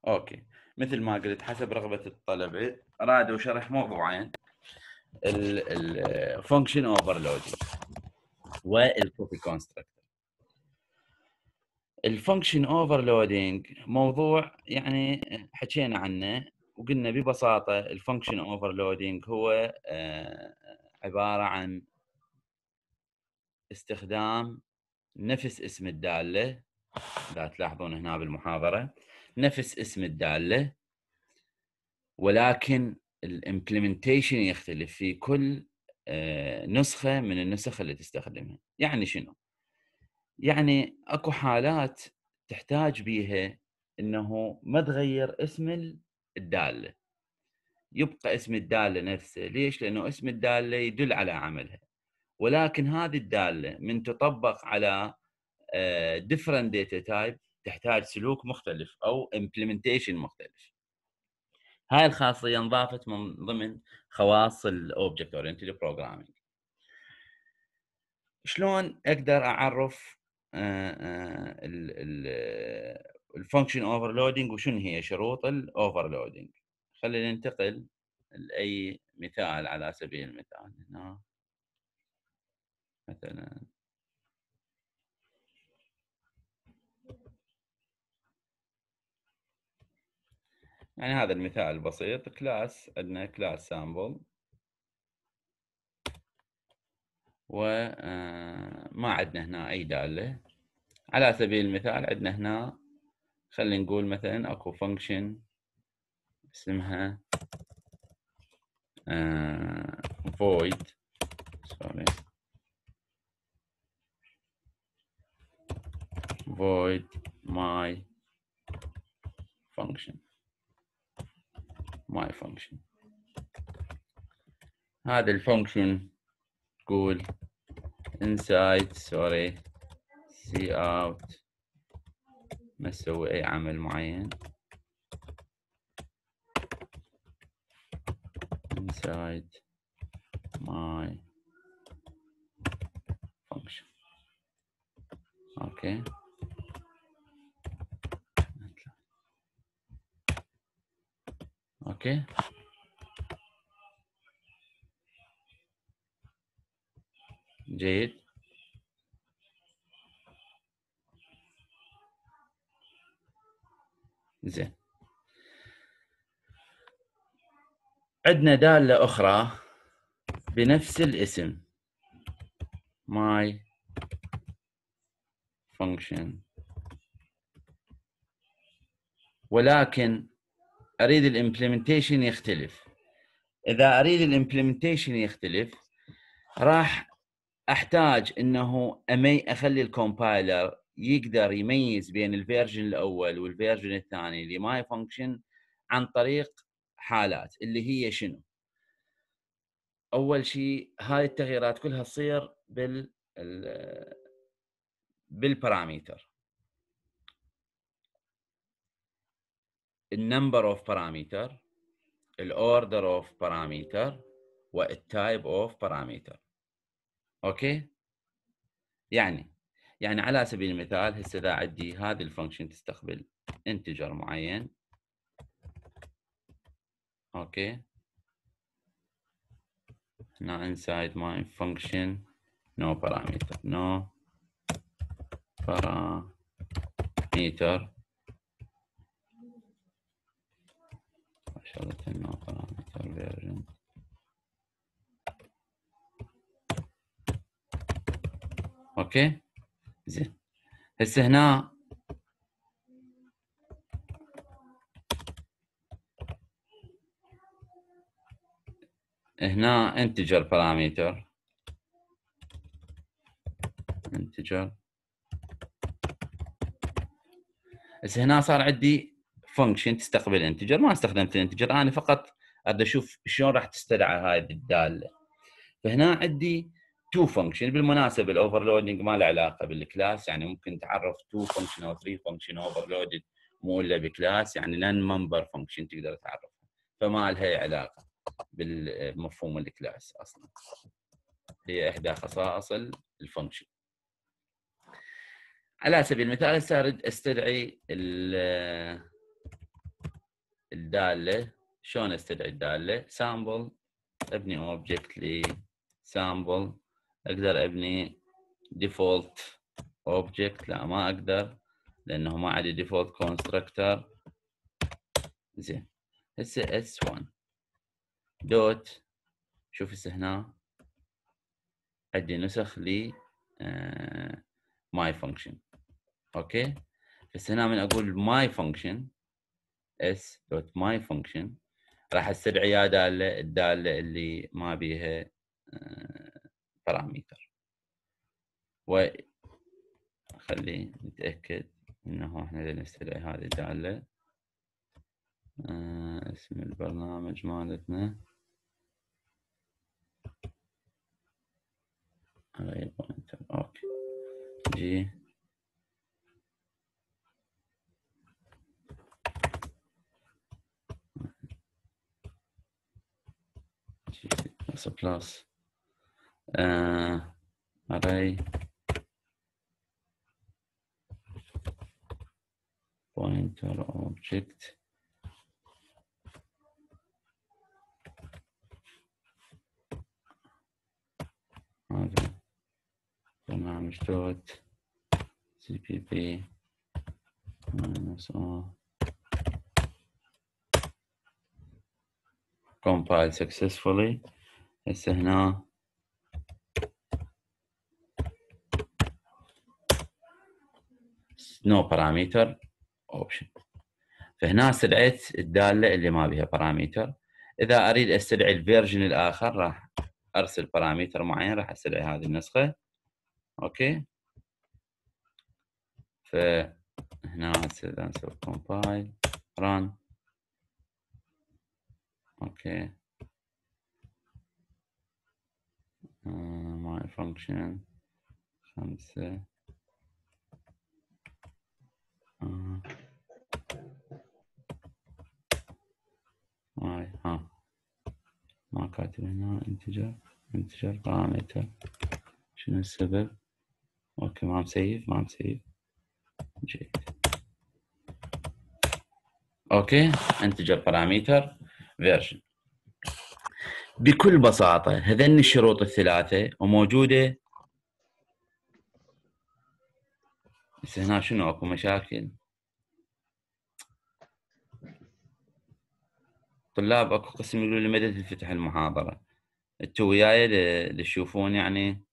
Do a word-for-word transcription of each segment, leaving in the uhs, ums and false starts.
اوكي، مثل ما قلت حسب رغبة الطلبة ارادوا شرح موضوعين، الفانكشن اوفرلودنج والكوبي كونستراكتور. الفانكشن اوفرلودنج موضوع يعني حكينا عنه وقلنا ببساطة الفانكشن اوفرلودنج هو عبارة عن استخدام نفس اسم الدالة، لا تلاحظون هنا بالمحاضرة نفس اسم الدالة، ولكن الامبلمنتيشن يختلف في كل نسخة من النسخ اللي تستخدمها. يعني شنو؟ يعني اكو حالات تحتاج بيها انه ما تغير اسم الدالة، يبقى اسم الدالة نفسه. ليش؟ لانه اسم الدالة يدل على عملها، ولكن هذه الدالة من تطبق على different data type تحتاج سلوك مختلف او implementation مختلف. هاي الخاصية انضافت من ضمن خواص الاوبجكت اورينتد بروجرامينج. شلون اقدر اعرف الفانكشن اوفرلودنج وشنو هي شروط الاوفرلودنج؟ خلينا ننتقل لاي مثال على سبيل المثال. هنا مثلا يعني هذا المثال البسيط، كلاس عندنا كلاس سامبل وما عندنا هنا اي داله. على سبيل المثال عندنا هنا خلينا نقول مثلا اكو فانكشن اسمها void sorry void my function my function. هذا الفانكشن تقول inside sorry see out، ما تسوي اي عمل معين inside my function. اوكي اوكي جيد. زين، عندنا دالة أخرى بنفس الاسم my function، ولكن أريد الامبلمنتيشن يختلف. إذا أريد الامبلمنتيشن يختلف راح أحتاج إنه أمي أخلي الكومبايلر يقدر يميز بين الفيرجن الأول والفيرجن الثاني لماي فانكشن عن طريق حالات اللي هي شنو؟ أول شيء هاي التغييرات كلها تصير بال بالبارامتر، النمبر اوف بارامتر، الاوردر اوف بارامتر، والتايب اوف بارامتر. اوكي؟ يعني يعني على سبيل المثال هسه اذا عندي هذه الفانكشن تستقبل انتجر معين، اوكي، هنا inside my function no parameter no parameter شغلة no parameter version. اوكي زين، هسه هنا هنا انتجر بارامتر انتجر. هسه هنا صار عندي فانكشن تستقبل انتجر، ما استخدمت الانتجر، انا فقط اريد اشوف شلون راح تستدعى هذه الداله. فهنا عندي تو فانكشن. بالمناسبه الاوفرلودنج ما له علاقه بالكلاس، يعني ممكن تعرف تو فانكشن او ثري فانكشن اوفرلودد مو الا بكلاس، يعني لان ممبر فانكشن تقدر تعرفها، فما لها علاقه بالمفهوم الكلاس اصلا، هي احدى خصائص الفانكشن. على سبيل المثال هسه اريد استدعي الدالة. شلون استدعي الدالة؟ سامبل، ابني اوبجكت لي سامبل. اقدر ابني ديفولت اوبجكت؟ لا ما اقدر لانه ما عندي ديفولت كونستراكتور. زين هسه اس واحد دوت، شوف هسه هنا عندي نسخ ل ماي فانكشن. اوكي بس هنا من اقول ماي فانكشن اس دوت ماي فانكشن راح استدعي يا داله الداله اللي ما بيها بارامتر. و خلي نتاكد انه احنا نستدعي هذه الداله. آه اسم البرنامج مالتنا اوكي جي جي بلس بلس آه array pointer object هذا برنامج دوت سي بي بي minus o compile successfully. هسه هنا no parameter option، فهنا استدعيت الدالة اللي ما بها بارامتر. إذا أريد أستدعي الفيرجن الآخر راح أرسل بارامتر معين، راح أستدعي هذه النسخة. أوكي فهنا إذا نسوي compile run أوكي uh, my function خمسة uh, my ها ما كاتب هنا integer integer parameter. شنو السبب؟ اوكي ما مسيف ما مسيف جيد. اوكي integer parameter version. بكل بساطة هذين الشروط الثلاثة وموجودة. بس هنا شنو اكو مشاكل؟ طلاب اكو قسم يقولوا لي متى تنفتح المحاضرة؟ انتوا وياي لتشوفون يعني.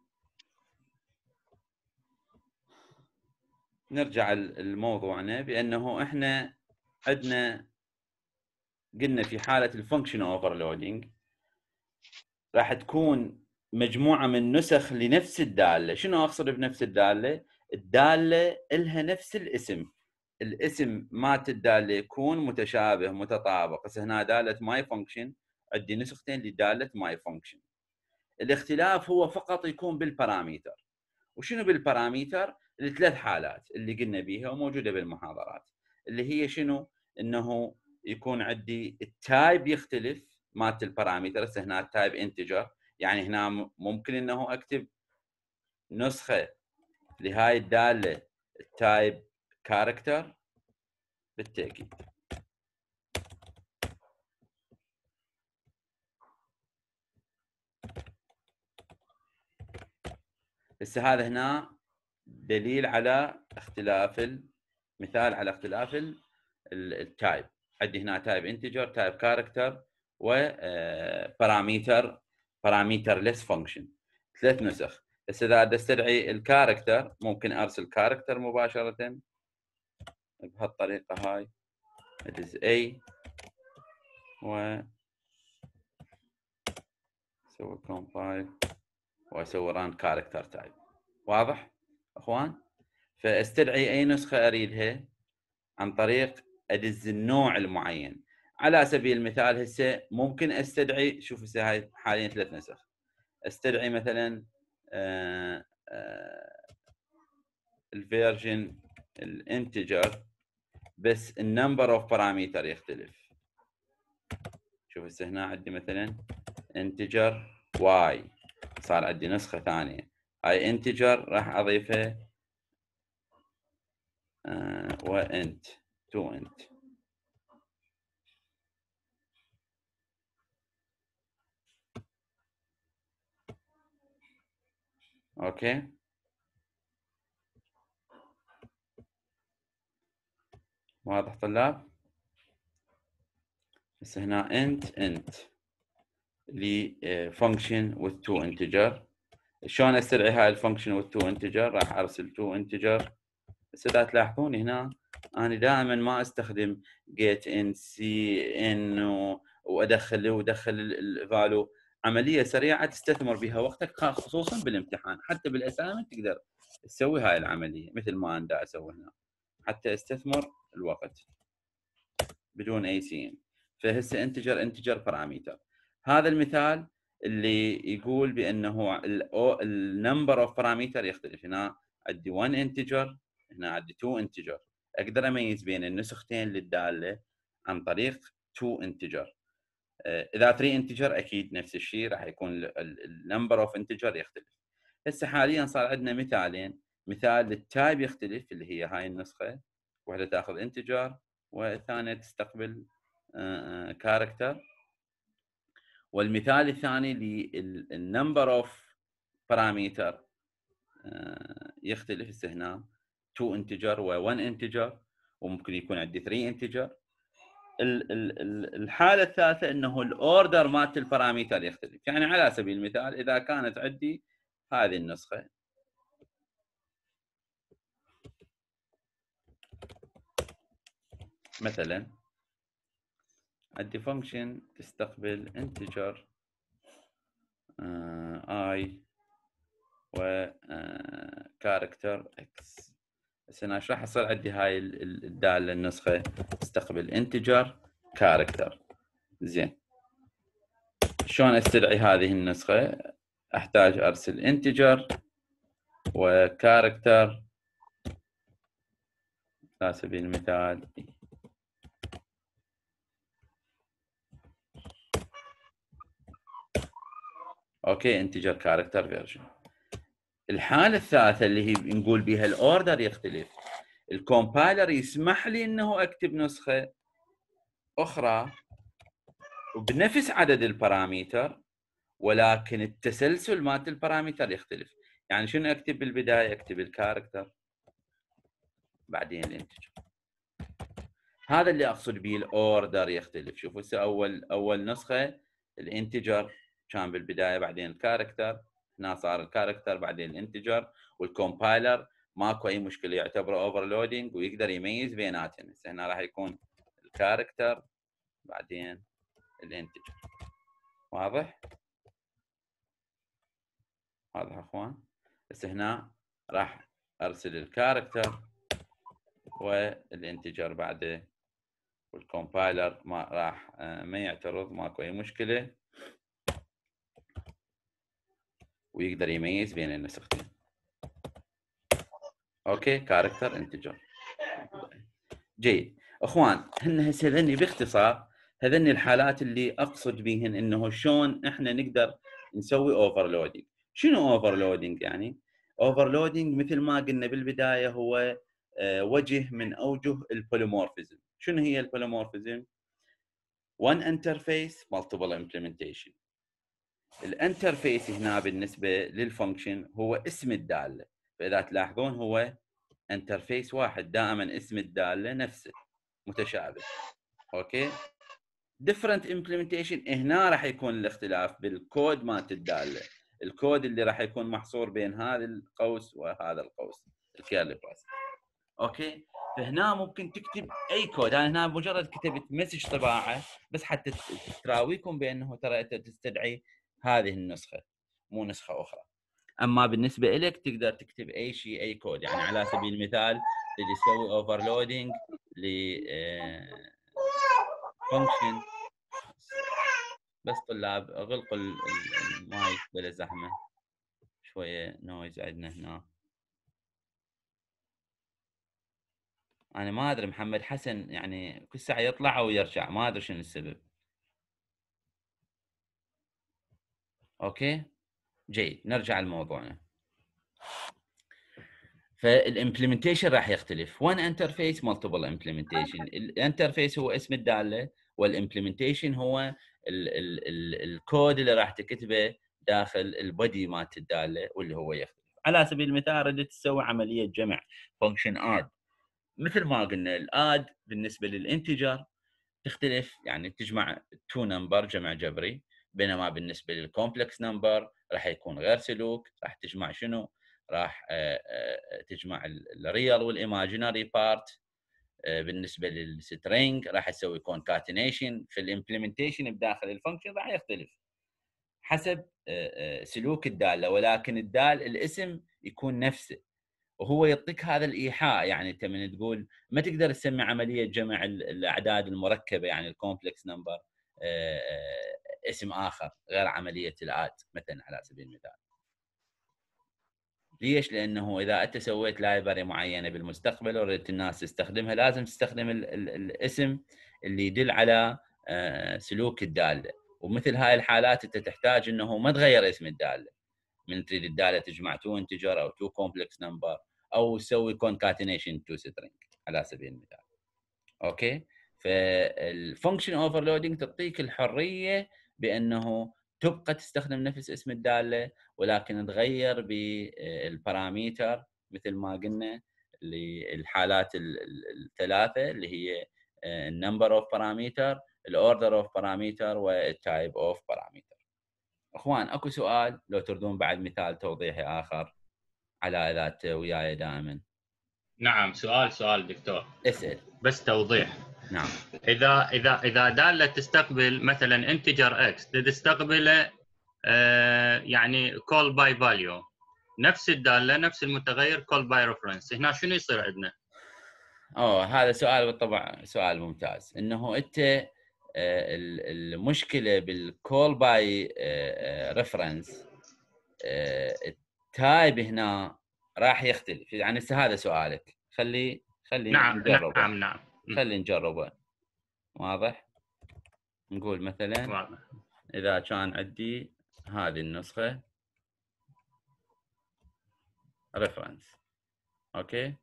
نرجع لموضوعنا بانه احنا عندنا قلنا في حالة الفانكشن اوفرلودينج راح تكون مجموعة من نسخ لنفس الدالة. شنو اقصد بنفس الدالة؟ الدالة إلها نفس الاسم، الاسم مالت الدالة يكون متشابه متطابق. هسه هنا دالة ماي فانكشن عندي نسختين لدالة ماي فانكشن، الاختلاف هو فقط يكون بالبارامتر. وشنو بالبارامتر؟ الثلاث حالات اللي قلنا بيها وموجودة بالمحاضرات، اللي هي شنو؟ انه يكون عندي التايب يختلف مالت البارامتر. هسه هنا التايب انتجر، يعني هنا ممكن انه اكتب نسخة لهاي الدالة التايب كاركتر بالتأكيد. هسه هذا هنا دليل على اختلاف المثال على اختلاف التايب. عندي هنا تايب انتجر تايب كاركتر وبارامتر بارامتر ليس فانكشن، ثلاث نسخ. بس اذا بدي استدعي الكاركتر ممكن ارسل كاركتر مباشره بهالطريقه هاي it is a و اسوي compile واسوي run character type. واضح اخوان؟ فاستدعي اي نسخه اريدها عن طريق ادز النوع المعين. على سبيل المثال هسه ممكن استدعي، شوف هسه هاي حاليا ثلاث نسخ، استدعي مثلا آه آه الفيرجن الانتجر بس النمبر اوف بارامتر يختلف. شوف هسه هنا عندي مثلا انتجر واي، صار عندي نسخه ثانيه هاي انتجر راح اضيفها آه وانت تو انت. اوكي واضح طلاب؟ بس هنا int int ل function with two integer. شلون استدعي هاي الفانكشن with two integer؟ راح ارسل two integer. بس اذا تلاحظون هنا انا دائما ما استخدم get in cin وادخل وادخل الفالو. عمليه سريعه تستثمر بها وقتك خصوصا بالامتحان. حتى بالاسايمنت تقدر تسوي هاي العمليه مثل ما انا دا اسوي هنا حتى استثمر الوقت بدون اي سين. فهسه انتجر انتجر بارامتر. هذا المثال اللي يقول بانه النمبر اوف بارامتر يختلف. هنا عندي one انتجر، هنا عندي two انتجر. اقدر اميز بين النسختين للداله عن طريق two انتجر. اذا three انتجر اكيد نفس الشيء راح يكون النمبر اوف انتجر يختلف. هسه حاليا صار عندنا مثالين، مثال للتايب يختلف اللي هي هاي النسخه، واحده تاخذ انتجر والثانيه تستقبل كاركتر. والمثال الثاني للنمبر اوف بارامتر يختلف. هسه هنا two انتجر و one انتجر، وممكن يكون عندي three انتجر. الحاله الثالثه انه الاوردر مالت البارامتر يختلف. يعني على سبيل المثال اذا كانت عندي هذه النسخه مثلا، عندي فانكشن تستقبل انتجر اي و كاركتر اكس. بس هنا ايش راح يصير عندي هاي الداله النسخه تستقبل انتجر كاركتر. زين شلون استدعي هذه النسخه؟ احتاج ارسل انتجر وكاركتر على سبيل المثال. اوكي انتجر كاركتر فيرجن. الحاله الثالثه اللي هي نقول بها الاوردر يختلف. الكومبايلر يسمح لي انه اكتب نسخه اخرى وبنفس عدد البارامتر، ولكن التسلسل مالت البارامتر يختلف. يعني شنو اكتب بالبدايه؟ اكتب الكاركتر بعدين الانتجر. هذا اللي اقصد به الاوردر يختلف. شوفوا هسه اول اول نسخه الانتجر كان بالبدايه بعدين الكاركتر، هنا صار الكاركتر بعدين الانتجر، والكومبايلر ماكو اي مشكله يعتبره اوفرلودنج ويقدر يميز بيناتهم. هسه هنا راح يكون الكاركتر بعدين الانتجر. واضح؟ واضح اخوان؟ بس هنا راح ارسل الكاركتر والانتجر بعده، والكومبايلر ما راح ما يعترض، ماكو اي مشكله ويقدر يميز بين النسختين. اوكي كاركتر انتجر. جيد اخوان، هن هسه هذني باختصار هذني الحالات اللي اقصد بهن انه شلون احنا نقدر نسوي اوفرلودنج. شنو اوفرلودنج يعني؟ اوفرلودنج مثل ما قلنا بالبدايه هو وجه من اوجه البوليمورفيزم. شنو هي البوليمورفيزم؟ one interface multiple implementation. الانترفيس هنا بالنسبه للفانكشن هو اسم الداله، فاذا تلاحظون هو انترفيس واحد، دائما اسم الداله نفسه متشابه. اوكي different implementation هنا راح يكون الاختلاف بالكود مالت الداله، الكود اللي راح يكون محصور بين هذا القوس وهذا القوس الكيرلي براس. اوكي فهنا ممكن تكتب اي كود. انا هنا مجرد كتبت مسج طباعه بس حتى تراويكم بانه ترى انت تستدعي هذه النسخه مو نسخه اخرى. اما بالنسبه لك تقدر تكتب اي شيء اي كود. يعني على سبيل المثال تجي تسوي اوفرلودنج ل فانكشن. بس طلاب اغلقوا المايك بلا زحمه، شويه نويز عندنا هنا. انا ما ادري محمد حسن يعني كل ساعه يطلع ويرجع، ما ادري شنو السبب. اوكي جيد نرجع لموضوعنا. فالامبلمنتيشن راح يختلف. وان انترفيس مالتيبل امبلمنتيشن. الانترفيس هو اسم الداله، والامبلمنتيشن هو ال ال ال الكود اللي راح تكتبه داخل البودي مالت الداله واللي هو يختلف. على سبيل المثال ردت تسوي عمليه جمع فانكشن اد، مثل ما قلنا الاد بالنسبه للانتجر تختلف، يعني تجمع تو نمبر جمع جبري، بينما بالنسبه للكومبلكس نمبر راح يكون غير سلوك، راح تجمع شنو؟ راح تجمع الريال والايماجينري بارت. بالنسبه للسترينج راح تسوي كونكاتينيشن، في الامبلمنتيشن بداخل الفانكشن راح يختلف حسب سلوك الداله، ولكن الدال الاسم يكون نفسه وهو يعطيك هذا الايحاء. يعني انت من تقول ما تقدر تسمي عمليه جمع الاعداد المركبه يعني الكومبلكس نمبر اسم اخر غير عمليه الاد مثلا على سبيل المثال. ليش؟ لانه اذا انت سويت لايبرري معينه بالمستقبل وردت الناس تستخدمها لازم تستخدم ال ال الاسم اللي يدل على سلوك الداله، ومثل هاي الحالات انت تحتاج انه ما تغير اسم الداله، من تريد الداله تجمع تو انتجر او تو كومبلكس نمبر او تسوي كونكاتينيشن تو سترينج على سبيل المثال. اوكي، فالفانكشن اوفرلودنج تعطيك الحريه بانه تبقى تستخدم نفس اسم الداله ولكن تغير بالباراميتر مثل ما قلنا للحالات الثلاثه اللي هي النمبر اوف باراميتر، الاوردر اوف باراميتر، والتايب اوف باراميتر. اخوان اكو سؤال لو تردون بعد مثال توضيحي اخر على اذا وياي دائما؟ نعم سؤال سؤال دكتور اسال بس توضيح. نعم. اذا اذا اذا داله تستقبل مثلا انتجر اكس تستقبله آه يعني كول باي فاليو، نفس الداله نفس المتغير كول باي ريفرنس، هنا شنو يصير عندنا؟ اوه هذا سؤال بالطبع سؤال ممتاز. انه انت المشكله بالكول باي ريفرنس التايب هنا راح يختلف. يعني هذا سؤالك، خلي خلي نعم نجربه. نعم نعم خلي نجربه. واضح؟ نقول مثلا واضح. اذا كان عندي هذه النسخه ريفرنس، اوكي،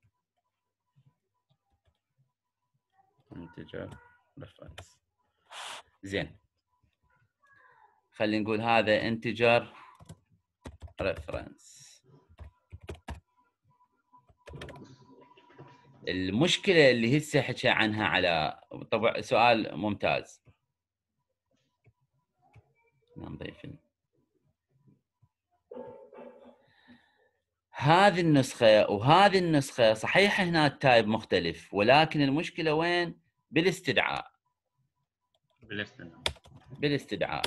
انتجر ريفرنس، زين، خلينا نقول هذا انتجر ريفرنس. المشكله اللي هسه حكى عنها على طبعا سؤال ممتاز. نضيف هذه النسخه وهذه النسخه صحيح هنا التايب مختلف، ولكن المشكله وين؟ بالاستدعاء. بالاستدعاء بالاستدعاء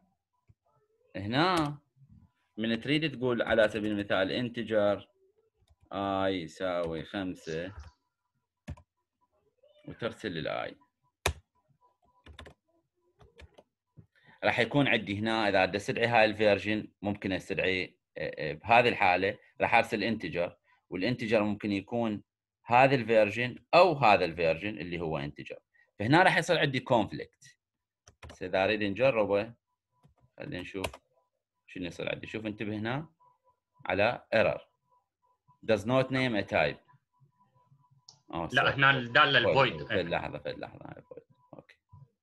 هنا من تريد تقول على سبيل المثال انتجر اي يساوي خمسة وترسل الاي، راح يكون عندي هنا اذا بدي استدعي هاي الفيرجن ممكن استدعي بهذه الحاله راح ارسل انتجر، والانتجر ممكن يكون هذا الفيرجن او هذا الفيرجن اللي هو انتجر، فهنا راح يصير عندي كونفليكت. اذا اريد نجربه خلينا نشوف شنو يصير عندي. شوف انتبه هنا على error does not name a type. أو لا هنا الداله الفويد. في لحظه في لحظه هاي فويد. اوكي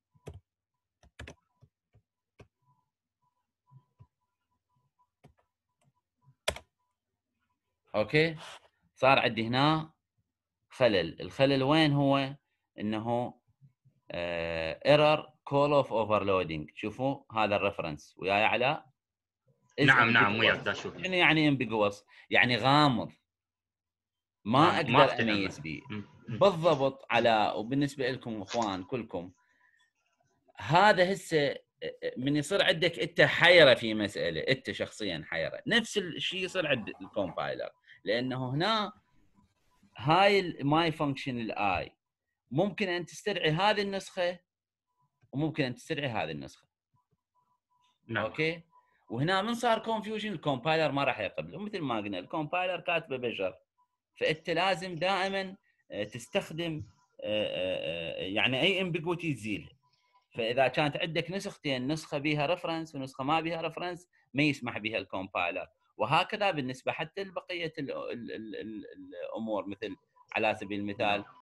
اوكي صار عندي هنا خلل. الخلل وين هو؟ انه ايرور كول اوف اوفرلودنج. شوفوا هذا الريفرنس وياي على نعم نعم وياك دا اشوف. شنو يعني امبيجوس؟ يعني غامض، ما آه اقدر ما اميز به بالضبط. على وبالنسبه لكم اخوان كلكم هذا هسه من يصير عندك انت حيره في مساله، انت شخصيا حيره، نفس الشيء يصير عند الكومبايلر، لانه هنا هاي الماي فانكشن الاي ممكن ان تستدعي هذه النسخه وممكن ان تستدعي هذه النسخه. نعم. اوكي، وهنا من صار كونفيوجن الكومبايلر ما راح يقبل، ومثل ما قلنا الكومبايلر كاتبه بشر، فانت لازم دائما تستخدم يعني اي امبيجوتي تزيلها. فاذا كانت عندك نسختين، نسخه بها ريفرنس ونسخه ما بها ريفرنس، ما يسمح بها الكومبايلر. وهكذا بالنسبه حتى لبقيه الامور، مثل على سبيل المثال